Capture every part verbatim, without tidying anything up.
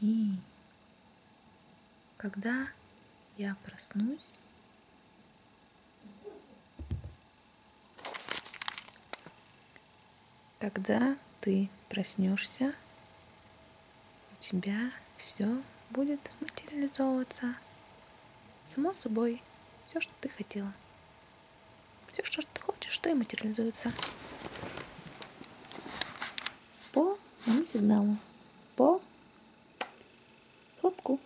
И когда я проснусь, когда ты проснешься, у тебя все будет материализовываться. Само собой, все, что ты хотела. Все, что ты хочешь, что и материализуется. По моему сигналу. По хлопку.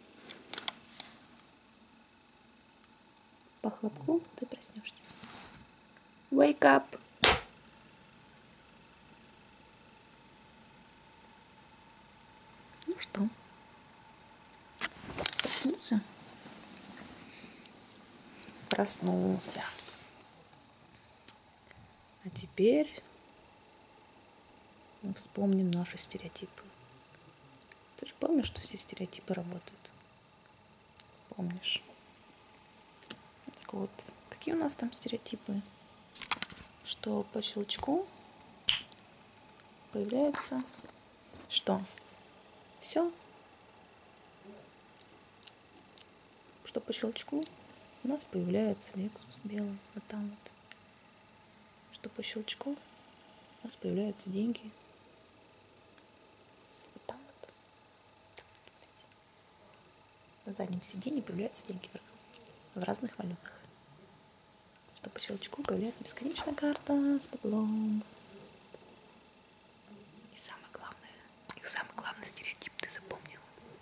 По хлопку ты проснешься. Wake up! Ну что? Проснулся? Проснулся. А теперь мы вспомним наши стереотипы. Ты же помнишь, что все стереотипы работают? Помнишь? Так вот, какие у нас там стереотипы? Что по щелчку появляется что? Все? Что по щелчку у нас появляется Lexus белый, вот там вот. Что по щелчку у нас появляются деньги. Вот там вот. На заднем сиденье появляются деньги в разных валютах. Что по щелчку появляется бесконечная карта с баблом. И самое главное, и самый главный стереотип ты запомнил.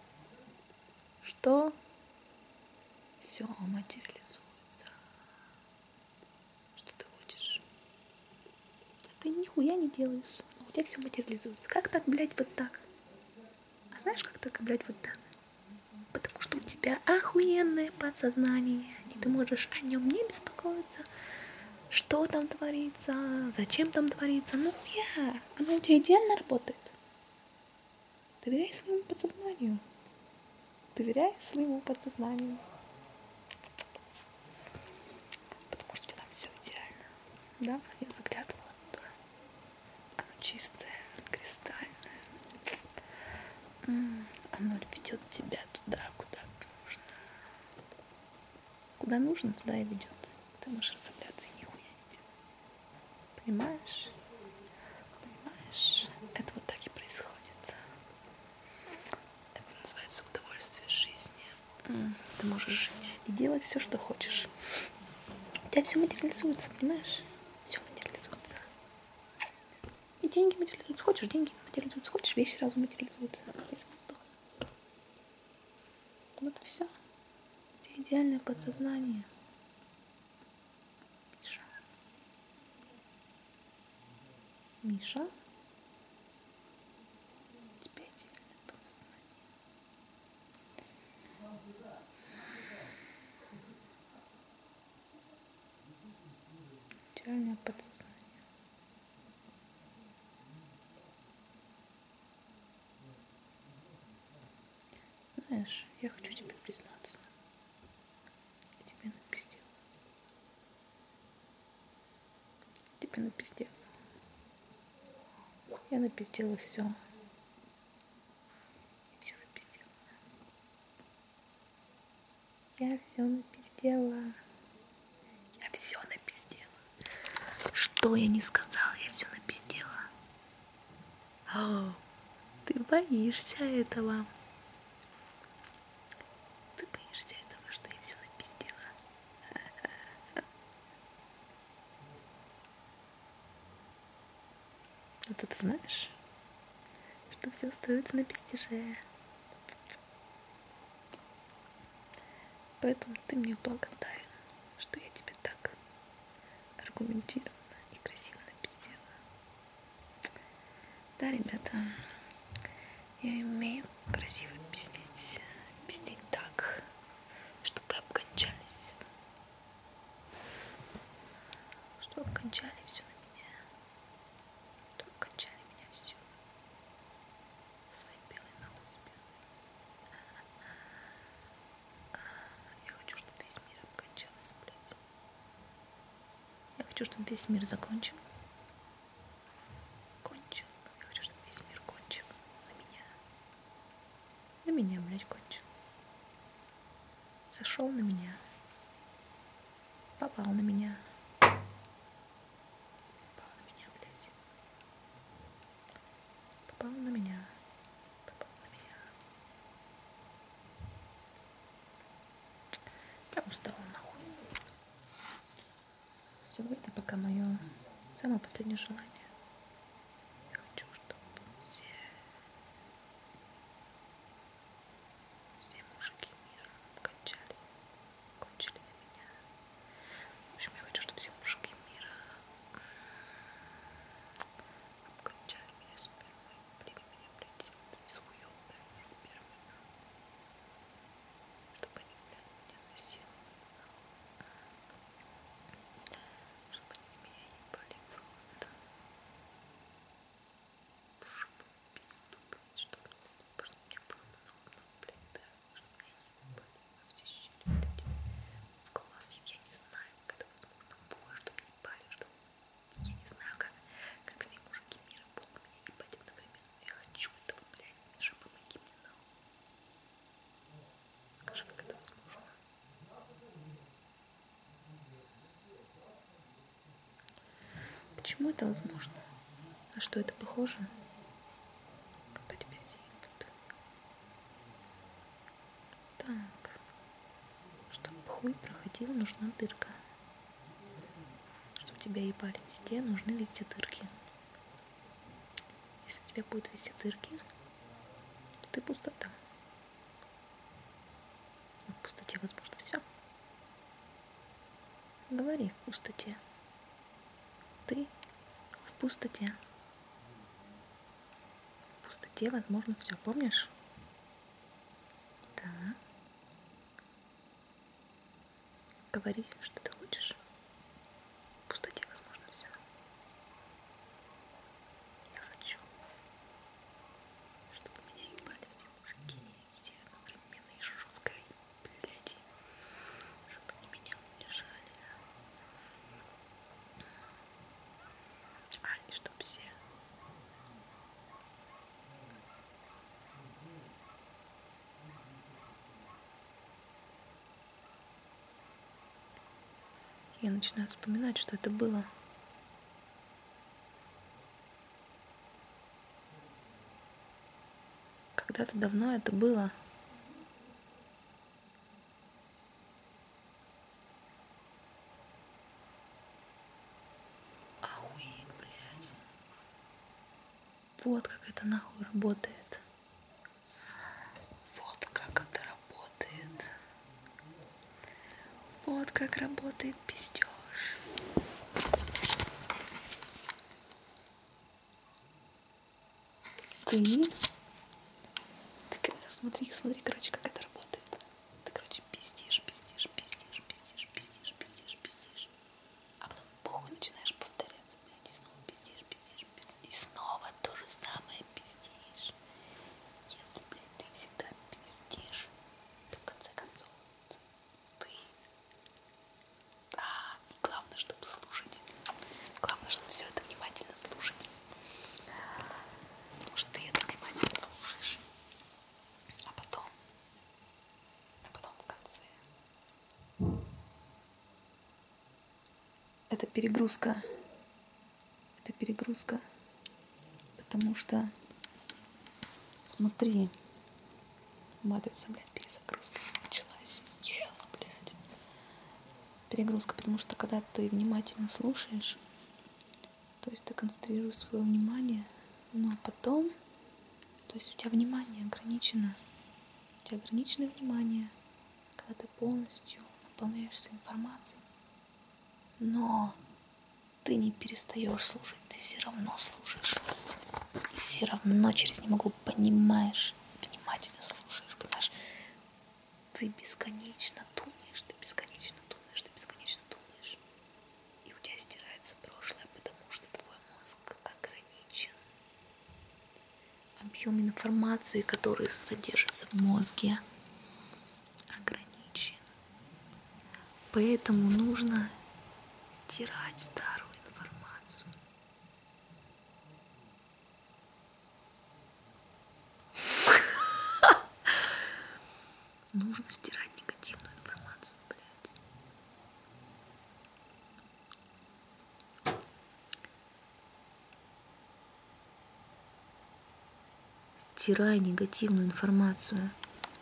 Что все материализуется. Что ты хочешь? А ты нихуя не делаешь. А у тебя все материализуется. Как так, блядь, вот так? А знаешь, как так, блядь, вот так? Потому что у тебя охуенное подсознание. И ты можешь о нем не беспокоиться. Что там творится? Зачем там творится? Ну я. Оно у тебя идеально работает. Доверяй своему подсознанию. Доверяй своему подсознанию. Потому что там все идеально. Да, я заглядывала туда. Оно чистое, кристальное. Оно ведет тебя туда, куда нужно. Куда нужно, туда и ведет. Ты можешь расслабляться и нихуя не делать. Понимаешь? Понимаешь? Это вот так и происходит. Это называется удовольствие жизни. Ты можешь жить и делать все, что хочешь. У тебя все материализуется, понимаешь? Все материализуется. И деньги материализуются. Хочешь, деньги материализуются. Хочешь, вещи сразу материализуются. Из воздуха. Вот и все. У тебя идеальное подсознание. Миша. Миша. У тебя идеальное подсознание. Идеальное подсознание. Знаешь, я хочу тебе признаться. Я тебе напиздела. Тебе напиздела. Я напиздела все. Все напиздела. Я все напиздела. Я все напиздела. Что я не сказала, я все напиздела. О, ты боишься этого. Ты боишься этого, что я все напиздела. Вот ты знаешь, что все строится на пиздеже. Поэтому ты мне благодарен, что я тебе так аргументированно и красиво напиздела. Да, ребята, я умею красиво пиздеть. Пиздеть так, чтобы обкончались. Чтобы обкончали все на меня. Чтобы обкончали меня всю. Своей белой налоспью. Я хочу, чтобы весь мир обкончался, блядь. Я хочу, чтобы весь мир закончил. Кончил. Я хочу, чтобы весь мир кончил на меня. меня, блядь, кончил. Зашел на меня. Попал на меня. Попал на меня, блядь. Попал на меня. Попал на меня. Я устала нахуй. Все, это пока мое самое последнее желание. Я хочу, чтобы все, все мужики мира кончали, кончили на меня. В общем, я хочу, чтобы все мужики мира обкончали меня спермой, плели меня, блядь, из хуёв, блядь, спермой, чтобы они, блядь, меня насиловали, чтобы они меня ебали в рот, в жопу, в пизду, блядь, чтобы, чтобы у меня было много-много, блядь, да, чтобы меня ебали во все щели, блядь, в глаз, я не знаю, как это возможно, в уши, чтобы не ебали, чтобы, я не знаю, как, как все мужики мира будут меня ебать одновременно, но я хочу этого, блядь, Миша, помоги мне, нахуй. Скажи, как это возможно? Почему это возможно? На что это похоже? Когда тебя все ебут. Так, чтобы хуй проходил, нужна дырка. Чтобы тебя ебали везде, нужны везде дырки. Если у тебя будут везде дырки, то ты пустота. В пустоте возможно все. Говори в пустоте. Ты в пустоте. В пустоте возможно все. Помнишь? Да. Говори, что ты хочешь. В пустоте возможно все. Я хочу, чтобы меня ебали все мужики, все одновременно и жестко, и, блядь, чтобы они меня унижали. А, и чтоб все я начинаю вспоминать, что это было. Когда-то давно это было. Охуеть, блядь. Вот как это нахуй работает. Вот как это работает. Вот как работает пиздеж. Ты, ты смотри, смотри, короче, как это работает. Ты, короче, пиздишь, пиздишь, пиздишь, пиздишь, пиздишь, пиздишь, пиздишь. А потом похуй начинаешь повторяться, блядь, и снова пиздишь, пиздишь, пиздишь. И снова то же самое пиздишь. Если, блядь, ты всегда пиздишь, то в конце концов ты... А, и главное, чтобы слушать. Главное, чтобы все это внимательно слушать. Потому что ты это внимательно слушаешь. А потом, а потом в конце. Это перегрузка. Это перегрузка. Потому что, смотри, матрица, блядь, перезагрузка началась. Yes, блядь. Перегрузка, потому что когда ты внимательно слушаешь, то есть ты концентрируешь свое внимание, но потом, то есть у тебя внимание ограничено. У тебя ограниченное внимание, когда ты полностью наполняешься информацией. Но ты не перестаешь слушать, ты все равно слушаешь. И все равно через немного понимаешь, внимательно слушаешь, понимаешь? Ты бесконечно думаешь, ты бесконечно думаешь, ты бесконечно думаешь. И у тебя стирается прошлое, потому что твой мозг ограничен. Объем информации, который содержится в мозге, ограничен. Поэтому нужно стирать старую информацию. Нужно стирать негативную информацию, блядь. Стирай негативную информацию.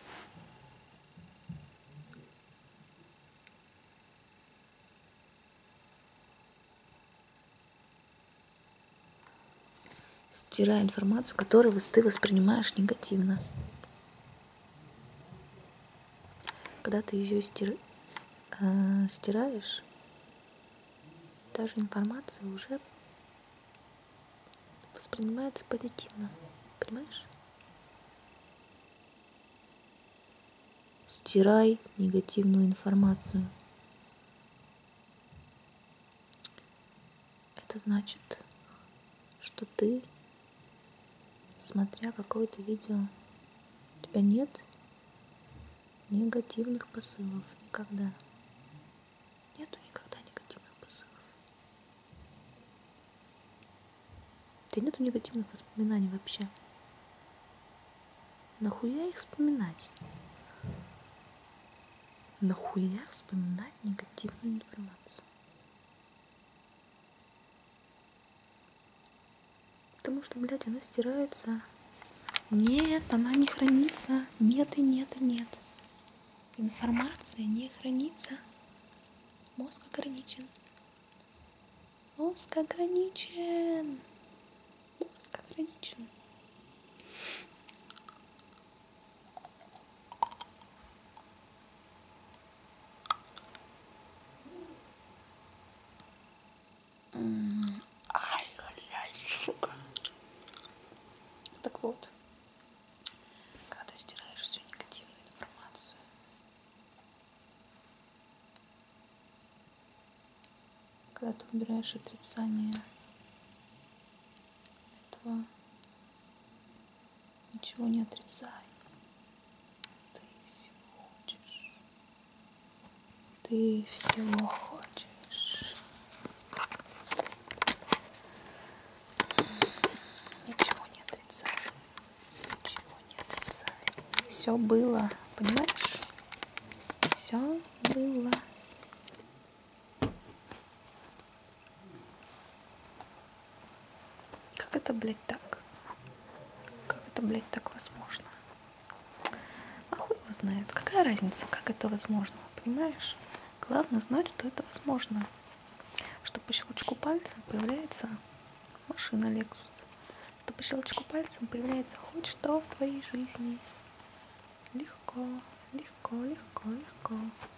Стирай информацию, которую ты воспринимаешь негативно. Когда ты ее стир... э, стираешь, та же информация уже воспринимается позитивно. Понимаешь? Стирай негативную информацию. Это значит, что ты, смотря какое-то видео, у тебя нет негативных посылов никогда. Нету никогда негативных посылов. У тебя нету негативных воспоминаний вообще. Нахуя их вспоминать? Нахуя вспоминать негативную информацию? Потому что, блядь, она стирается. Нет, она не хранится. Нет и нет и нет. Информация не хранится. Мозг ограничен. Мозг ограничен. Мозг ограничен. Ай, блядь, сука. Так вот, когда ты стираешь всю негативную информацию, когда ты убираешь отрицание этого, ничего не отрицай. Ты всего хочешь. Ты всего хочешь. Ничего не отрицай. Ничего не отрицай. Все было, понимаешь? Все было. Как это, блядь, так? Как это, блядь, так возможно? А хуй его знает. Какая разница, как это возможно? Понимаешь? Главное знать, что это возможно. Что по щелчку пальцем появляется машина Lexus. Что по щелчку пальцем появляется хоть что в твоей жизни. Легко, легко, легко, легко.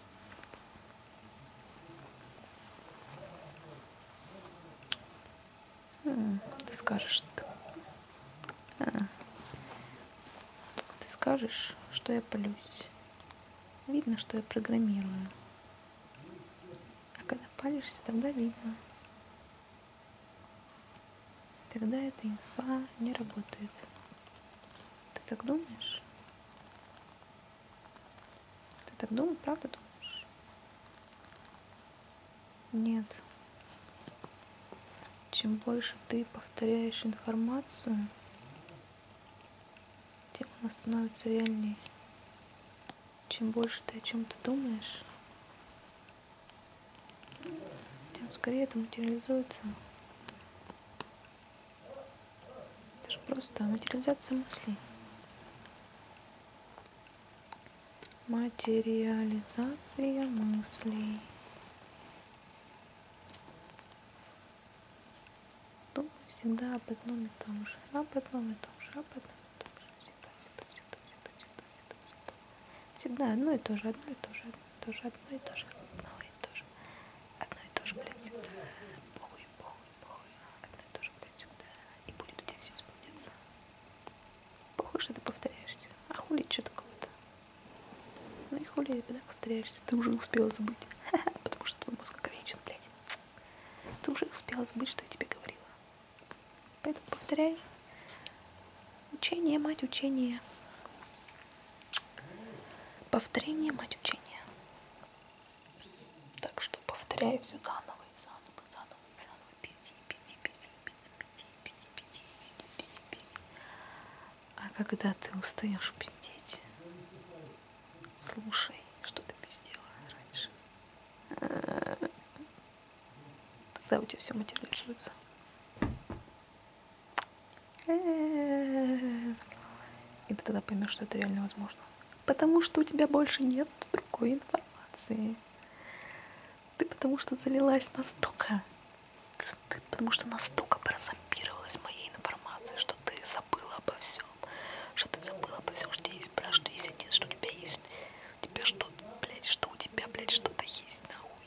М, Ты скажешь, что... А, ты скажешь, что я палюсь. Видно, что я программирую. А когда палишься, тогда видно. Тогда эта инфа не работает. Ты так думаешь? Ты так думаешь, правда думаешь? Нет. Чем больше ты повторяешь информацию, тем она становится реальней. Чем больше ты о чем-то думаешь, тем скорее это материализуется. Это же просто материализация мыслей. Материализация мыслей. Думаю всегда об одном и том же. Об одном и том же. Об одном и том же. Всегда, всегда, всегда, всегда, всегда, всегда, всегда. Всегда одно и то же, одно и то же, одно и то же, одно и то же, одно и то же. Одно и то же, блядь, всегда. Похуй, похуй, похуй. Одно и то же, блядь, всегда. И будет у тебя все исполняться. Похуй, что ты повторяешься. А хули, что такого-то? Ну и хули, когда повторяешься, ты уже успела забыть. Потому что твой мозг ограничен, блядь. Ты уже успела забыть, что я тебе говорила. Поэтому повторяй. Учение, мать учения. Повторение, мать учения. Так что повторяй все заново и заново, заново и заново. Пизди, пизди, пизди, пизди, пизди, пизди, пизди, пизди, пизди, пизди. А когда ты устаешь пиздеть, все материализуется. И ты тогда поймешь, что это реально возможно. Потому что у тебя больше нет другой информации. Ты потому что залилась настолько, ты потому что настолько прозомбировалась моей информацией, что ты забыла обо всем. Что ты забыла обо всем, что у тебя есть брат, что есть отец, что у тебя есть. У тебя что, блядь, что у тебя, блядь, что-то есть, нахуй.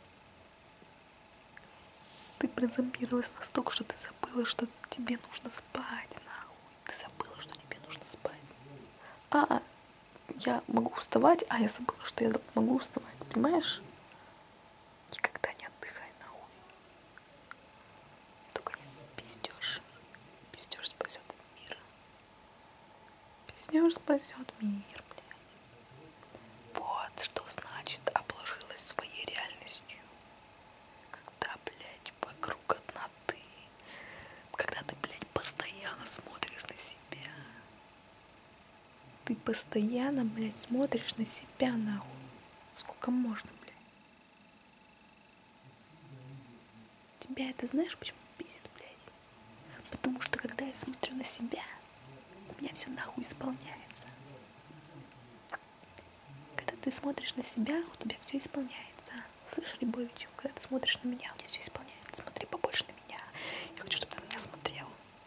Ты прозомбировалась настолько, что ты забыла, что тебе нужно спать, нахуй. Ты забыла, что тебе нужно спать. А, я могу уставать, а я забыла, что я могу уставать, понимаешь? Никогда не отдыхай, нахуй. Только не пиздешь. Пиздешь спасет мир. Пиздешь спасет мир, блядь. Вот что значит обложилась своей реальностью. Когда, блядь, вокруг одна ты. Когда ты, блядь, постоянно смотришь на себя. Ты постоянно, блядь, смотришь на себя, нахуй. Сколько можно, блядь. Тебя это знаешь, почему бесит, блядь? Потому что когда я смотрю на себя, у меня все нахуй исполняется. Когда ты смотришь на себя, у тебя все исполняется. Слышь, Рябович, когда ты смотришь на меня, у тебя все исполняется. Смотри побольше на меня. Я хочу, чтобы ты на меня смотрел.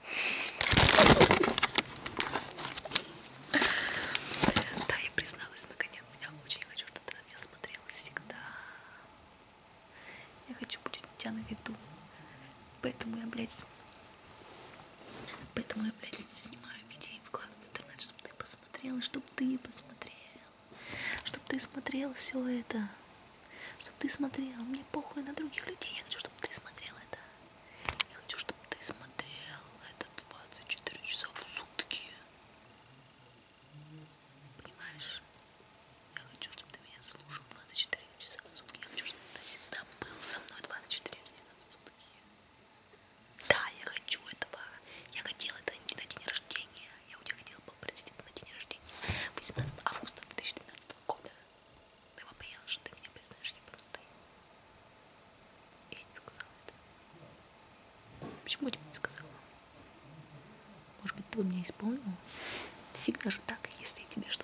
Да, я призналась наконец. Я очень хочу, чтобы ты на меня смотрел всегда. Я хочу быть у тебя на виду. Поэтому я, блядь, поэтому я, блядь, снимаю видео и выкладываю в интернет, чтобы ты посмотрел, чтобы ты посмотрел. Чтобы ты смотрел все это. Чтобы ты смотрел. Мне похуй на других людей. Я хочу, чтобы ты смотрел это. Я хочу, чтобы ты смотрел это двадцать четыре часа в сутки. Понимаешь? Я хочу, чтобы ты меня слушал двадцать четыре часа в сутки. Я хочу, чтобы ты всегда был со мной двадцать четыре часа в сутки. Да, я хочу этого. Я хотела это не на день рождения. Я у тебя хотела попросить это на день рождения. восемнадцатого августа две тысячи двенадцатого года. Ты боялась, что ты меня признаешь ебанутой. Я не сказала это. Почему я тебе не сказала? Может быть, ты бы меня исполнила? Всегда же так, если я тебе что-то